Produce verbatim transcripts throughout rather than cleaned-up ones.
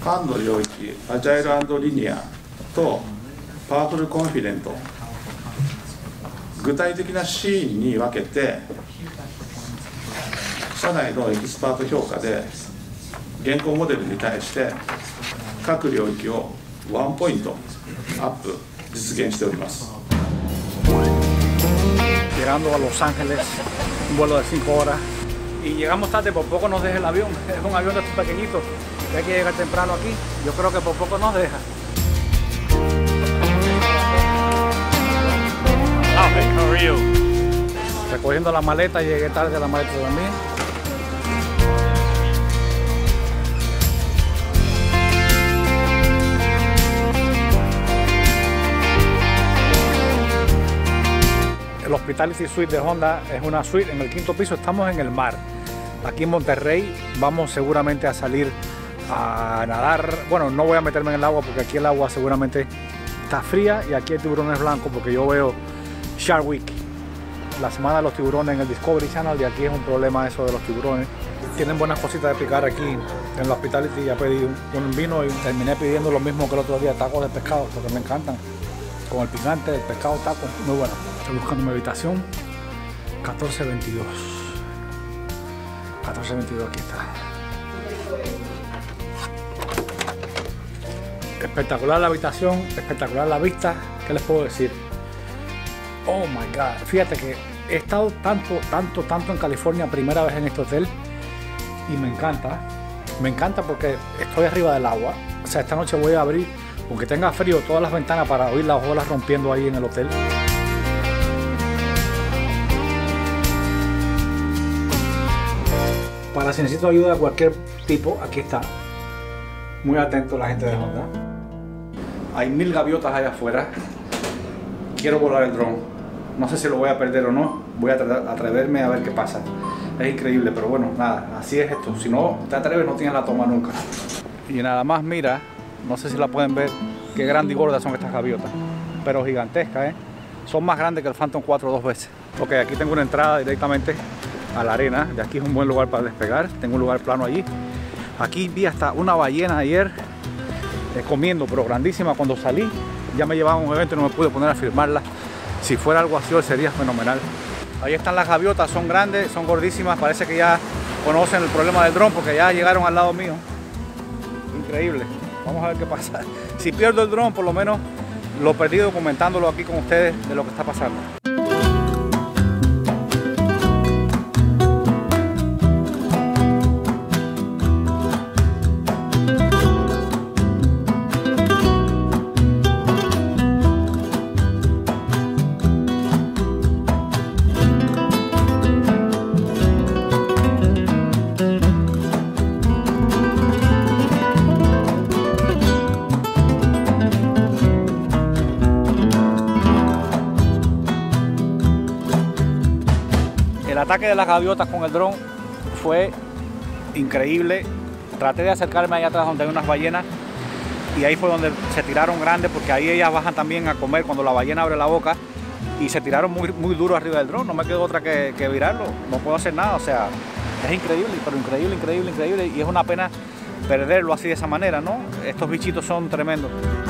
ファンの領域、アジャイル&リニアとパワフルコンフィデント、具体的なシーンに分けて社内のエキスパート評価で現行モデルに対して各領域をワンポイントアップ実現しております。 Llegando a Los Ángeles, un vuelo de cinco horas y llegamos tarde, por poco nos deja el avión, es un avión de estos pequeñitos, hay que llegar temprano aquí, yo creo que por poco nos deja. Hey, how are you? Recogiendo la maleta, llegué tarde a la maleta también. El Hospitality Suite de Honda es una suite en el quinto piso, estamos en el mar. Aquí en Monterrey vamos seguramente a salir a nadar. Bueno, no voy a meterme en el agua porque aquí el agua seguramente está fría y aquí hay tiburones blancos porque yo veo Shark Week, la semana de los tiburones en el Discovery Channel, y aquí es un problema eso de los tiburones. Tienen buenas cositas de picar aquí en el Hospitality. Ya pedí un, un vino y terminé pidiendo lo mismo que el otro día, tacos de pescado, porque me encantan. Con el picante del pescado, taco, muy bueno. Estoy buscando mi habitación, catorce veintidós. catorce veintidós, aquí está. Espectacular la habitación, espectacular la vista, ¿qué les puedo decir? Oh my God, fíjate que he estado tanto, tanto, tanto en California, primera vez en este hotel, y me encanta, me encanta porque estoy arriba del agua. O sea, esta noche voy a abrir, aunque tenga frío, todas las ventanas para oír las olas rompiendo ahí en el hotel. Para si necesito ayuda de cualquier tipo, aquí está. Muy atento la gente de Honda. Hay mil gaviotas allá afuera. Quiero volar el dron. No sé si lo voy a perder o no. Voy a atreverme a ver qué pasa. Es increíble, pero bueno, nada, así es esto. Si no te atreves, no tienes la toma nunca. Y nada más, mira, no sé si la pueden ver, qué grandes y gordas son estas gaviotas. Pero gigantescas, ¿eh? Son más grandes que el Phantom cuatro dos veces. Ok, aquí tengo una entrada directamente a la arena. De aquí es un buen lugar para despegar. Tengo un lugar plano allí. Aquí vi hasta una ballena ayer eh, comiendo, pero grandísima. Cuando salí, ya me llevaban a un evento y no me pude poner a filmarla. Si fuera algo así, sería fenomenal. Ahí están las gaviotas, son grandes, son gordísimas. Parece que ya conocen el problema del dron porque ya llegaron al lado mío. Increíble. Vamos a ver qué pasa. Si pierdo el dron, por lo menos lo perdí documentándolo aquí con ustedes de lo que está pasando. El ataque de las gaviotas con el dron fue increíble. Traté de acercarme allá atrás donde hay unas ballenas y ahí fue donde se tiraron grandes, porque ahí ellas bajan también a comer cuando la ballena abre la boca, y se tiraron muy, muy duro arriba del dron. No me quedó otra que, que virarlo, no puedo hacer nada. O sea, es increíble, pero increíble, increíble, increíble, y es una pena perderlo así de esa manera, ¿no? Estos bichitos son tremendos.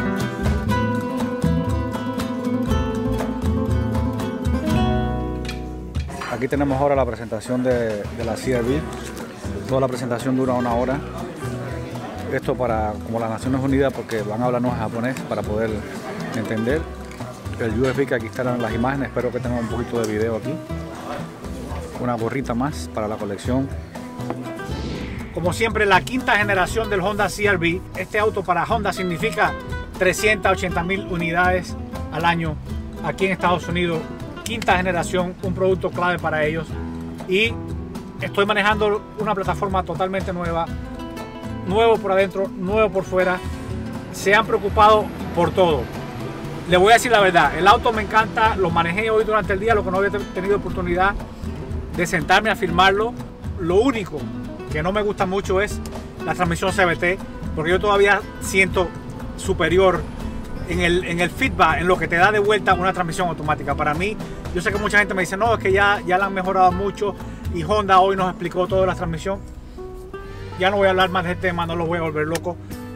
Aquí tenemos ahora la presentación de, de la C R V. Toda la presentación dura una hora. Esto para como las Naciones Unidas, porque van a hablarnos japonés para poder entender. El U S B, que aquí están las imágenes. Espero que tengan un poquito de video aquí. Una gorrita más para la colección. Como siempre, la quinta generación del Honda C R V. Este auto para Honda significa trescientas ochenta mil unidades al año aquí en Estados Unidos. Quinta generación, un producto clave para ellos, y estoy manejando una plataforma totalmente nueva, nuevo por adentro, nuevo por fuera. Se han preocupado por todo. Les voy a decir la verdad, el auto me encanta, lo manejé hoy durante el día, lo que no había tenido oportunidad de sentarme a filmarlo. Lo único que no me gusta mucho es la transmisión C V T, porque yo todavía siento superior En el, en el feedback, en lo que te da de vuelta una transmisión automática. Para mí, yo sé que mucha gente me dice, no, es que ya, ya la han mejorado mucho, y Honda hoy nos explicó toda la transmisión. Ya no voy a hablar más de este tema, no lo voy a volver loco,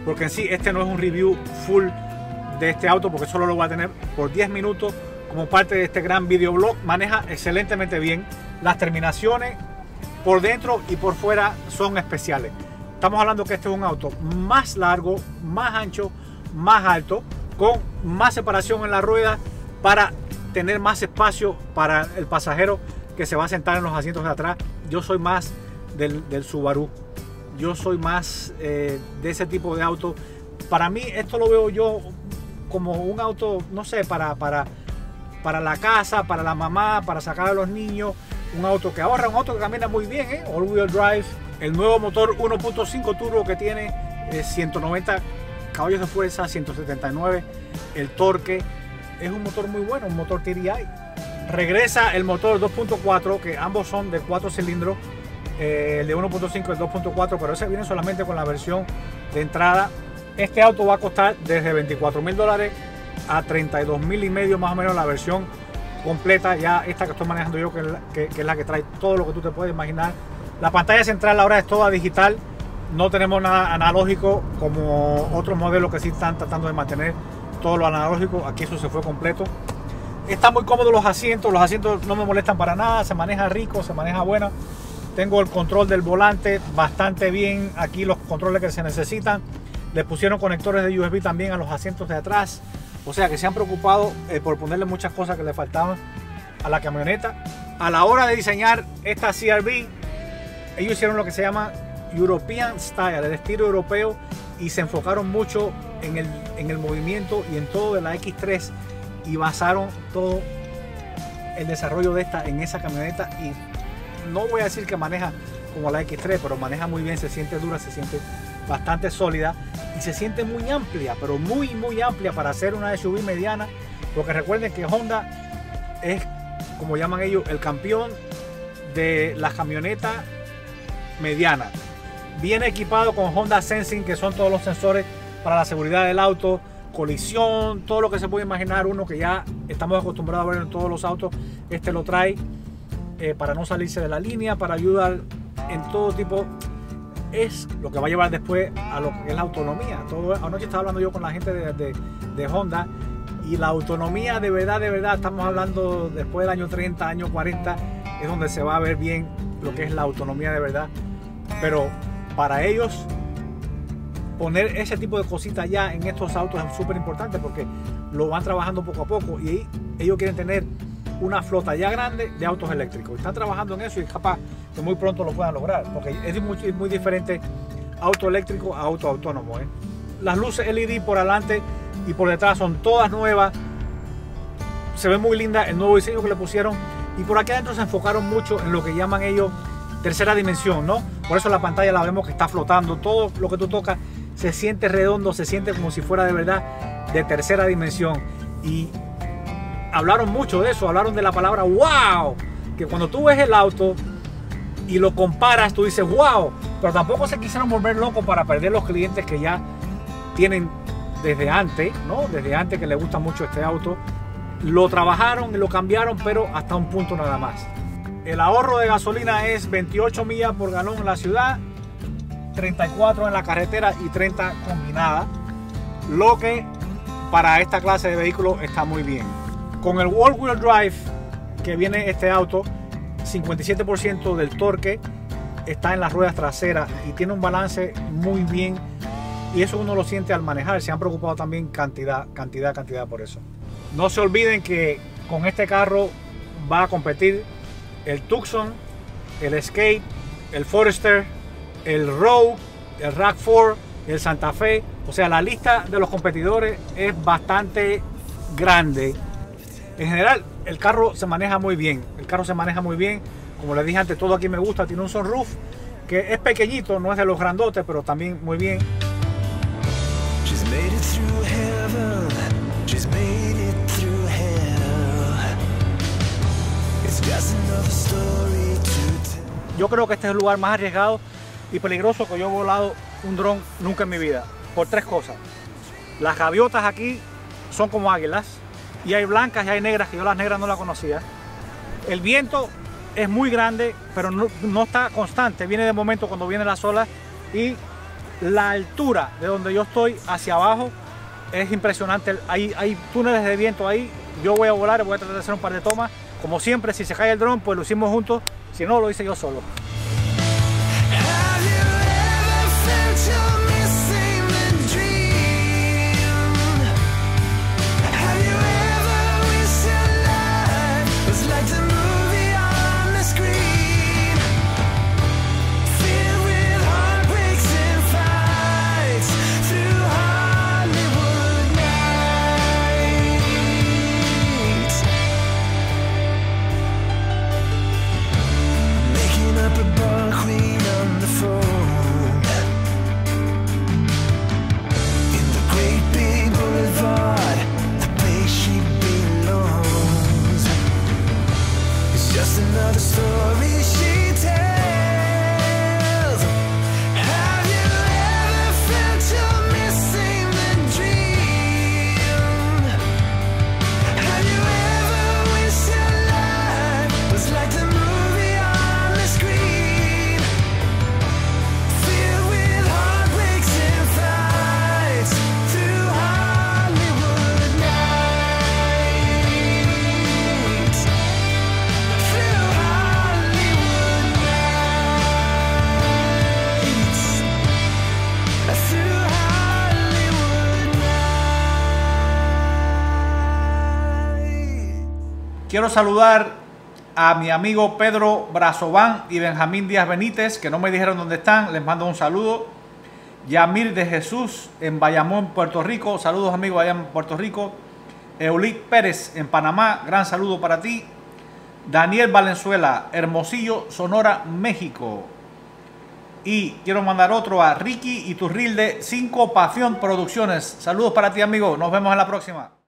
porque en sí este no es un review full de este auto, porque solo lo voy a tener por diez minutos como parte de este gran videoblog. Maneja excelentemente bien, las terminaciones por dentro y por fuera son especiales. Estamos hablando que este es un auto más largo, más ancho, más alto, con más separación en la rueda para tener más espacio para el pasajero que se va a sentar en los asientos de atrás. Yo soy más del, del Subaru, yo soy más eh, de ese tipo de auto. Para mí esto lo veo yo como un auto, no sé, para, para, para la casa, para la mamá, para sacar a los niños. Un auto que ahorra, un auto que camina muy bien, ¿eh? All wheel drive. El nuevo motor uno punto cinco turbo que tiene eh, ciento noventa caballos de fuerza, ciento setenta y nueve. El torque es un motor muy bueno, un motor T D I. Regresa el motor dos punto cuatro, que ambos son de cuatro cilindros. Eh, el de uno punto cinco y el dos punto cuatro, pero ese viene solamente con la versión de entrada. Este auto va a costar desde veinticuatro mil dólares a treinta y dos mil y medio más o menos la versión completa. Ya esta que estoy manejando yo, que es, la, que, que es la que trae todo lo que tú te puedes imaginar. La pantalla central ahora es toda digital, no tenemos nada analógico como otros modelos que sí están tratando de mantener todo lo analógico. Aquí eso se fue completo. Está muy cómodo los asientos, los asientos no me molestan para nada, se maneja rico, se maneja bueno. Tengo el control del volante bastante bien, aquí los controles que se necesitan. Le pusieron conectores de U S B también a los asientos de atrás, o sea que se han preocupado eh, por ponerle muchas cosas que le faltaban a la camioneta. A la hora de diseñar esta C R V, ellos hicieron lo que se llama European Style, el estilo europeo, y se enfocaron mucho en el, en el movimiento y en todo de la X tres, y basaron todo el desarrollo de esta en esa camioneta. Y no voy a decir que maneja como la X tres, pero maneja muy bien, se siente dura, se siente bastante sólida y se siente muy amplia, pero muy muy amplia para hacer una S U V mediana, porque recuerden que Honda es, como llaman ellos, el campeón de las camionetas medianas. Viene equipado con Honda Sensing, que son todos los sensores para la seguridad del auto, colisión, todo lo que se puede imaginar uno que ya estamos acostumbrados a ver en todos los autos. Este lo trae eh, para no salirse de la línea, para ayudar en todo tipo. Es lo que va a llevar después a lo que es la autonomía. Todo, anoche estaba hablando yo con la gente de, de, de Honda, y la autonomía de verdad, de verdad, estamos hablando después del año treinta, año cuarenta, es donde se va a ver bien lo que es la autonomía de verdad. Pero para ellos poner ese tipo de cositas ya en estos autos es súper importante, porque lo van trabajando poco a poco, y ellos quieren tener una flota ya grande de autos eléctricos. Están trabajando en eso y capaz que muy pronto lo puedan lograr, porque es muy, muy diferente auto eléctrico a auto autónomo, ¿eh? Las luces L E D por adelante y por detrás son todas nuevas, se ve muy linda el nuevo diseño que le pusieron, y por aquí adentro se enfocaron mucho en lo que llaman ellos tercera dimensión, ¿no? Por eso la pantalla la vemos que está flotando, todo lo que tú tocas se siente redondo, se siente como si fuera de verdad de tercera dimensión. Y hablaron mucho de eso, hablaron de la palabra wow, que cuando tú ves el auto y lo comparas, tú dices wow, pero tampoco se quisieron volver locos para perder los clientes que ya tienen desde antes, ¿no? Desde antes, que les gusta mucho este auto. Lo trabajaron y lo cambiaron, pero hasta un punto nada más. El ahorro de gasolina es veintiocho millas por galón en la ciudad, treinta y cuatro en la carretera y treinta combinada, lo que para esta clase de vehículos está muy bien. Con el all wheel drive que viene este auto, cincuenta y siete por ciento del torque está en las ruedas traseras y tiene un balance muy bien, y eso uno lo siente al manejar. Se han preocupado también cantidad, cantidad, cantidad por eso. No se olviden que con este carro va a competir el Tucson, el Escape, el Forester, el Rogue, el RAV cuatro, el Santa Fe. O sea, la lista de los competidores es bastante grande. En general, el carro se maneja muy bien. El carro se maneja muy bien. Como les dije antes, todo aquí me gusta. Tiene un sunroof que es pequeñito, no es de los grandotes, pero también muy bien. Yo creo que este es el lugar más arriesgado y peligroso que yo he volado un dron nunca en mi vida, por tres cosas. Las gaviotas aquí son como águilas, y hay blancas y hay negras, que yo las negras no las conocía. El viento es muy grande, pero no, no está constante, viene de momento cuando vienen las olas, y La altura de donde yo estoy hacia abajo es impresionante. Hay, hay túneles de viento ahí. Yo voy a volar, voy a tratar de hacer un par de tomas. Como siempre, si se cae el dron, pues lo hicimos juntos. Si no, lo hice yo solo. Another story she tells. Have you ever felt you're missing the dream? Have you ever wished your life was like the movie on the screen, filled with heartbreaks and fights through Hollywood nights? Quiero saludar a mi amigo Pedro Brazován y Benjamín Díaz Benítez, que no me dijeron dónde están. Les mando un saludo. Yamir de Jesús en Bayamón, Puerto Rico. Saludos, amigos, allá en Puerto Rico. Eulit Pérez en Panamá. Gran saludo para ti. Daniel Valenzuela, Hermosillo, Sonora, México. Y quiero mandar otro a Ricky Iturrilde, Cinco Pasión Producciones. Saludos para ti, amigo. Nos vemos en la próxima.